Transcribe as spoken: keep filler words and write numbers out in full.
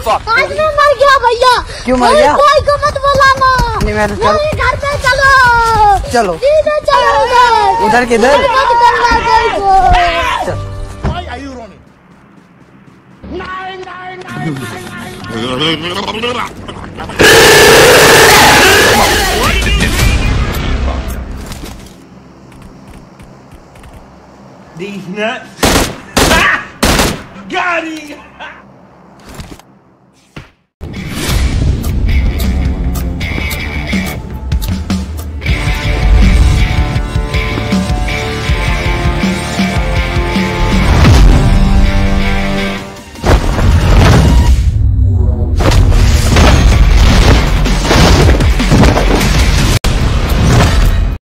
fuck? आज मैं मर गया भैया। क्यों मर गया? कोई को मत बुलाना। नहीं मैं तो चल मेरे घर पे चलो। चलो सीधे चलो उधर। उधर किधर? मत करना कोई को। चल Why are you running? Nine, nine, nine, nine, nine. These nuts. Ah! Got him!